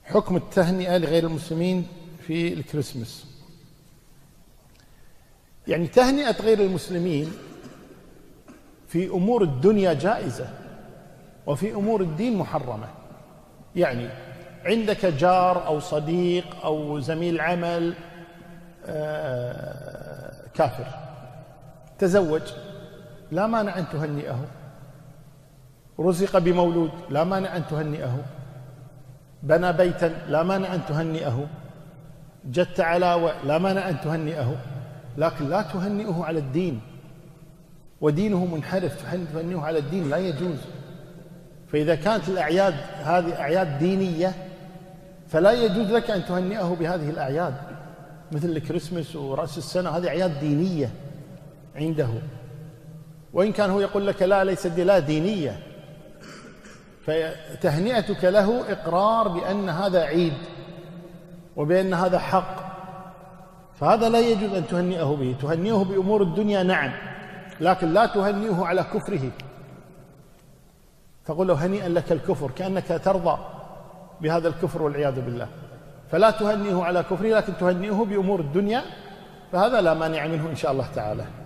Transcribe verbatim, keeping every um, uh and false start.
حكم التهنئة لغير المسلمين في الكريسماس. يعني تهنئة غير المسلمين في أمور الدنيا جائزة، وفي أمور الدين محرمة. يعني عندك جار أو صديق أو زميل عمل كافر تزوج، لا مانع أن تهنئه. رزق بمولود، لا مانع أن تهنئه. بنى بيتا، لا مانع أن تهنئه. جت علاوة، لا مانع أن تهنئه، لكن لا تهنئه على الدين، ودينه منحرف تهنئه على الدين، لا يجوز. فإذا كانت الأعياد هذه أعياد دينية فلا يجوز لك أن تهنئه بهذه الأعياد، مثل الكريسماس ورأس السنة، هذه أعياد دينية عنده. وإن كان هو يقول لك لا ليست دي لا دينية، فتهنئتك له إقرار بأن هذا عيد وبأن هذا حق، فهذا لا يجوز أن تهنئه به. تهنئه بأمور الدنيا نعم، لكن لا تهنئه على كفره. تقول له هنيئا لك الكفر، كأنك ترضى بهذا الكفر والعياذ بالله. فلا تهنئه على كفره، لكن تهنئه بأمور الدنيا، فهذا لا مانع منه إن شاء الله تعالى.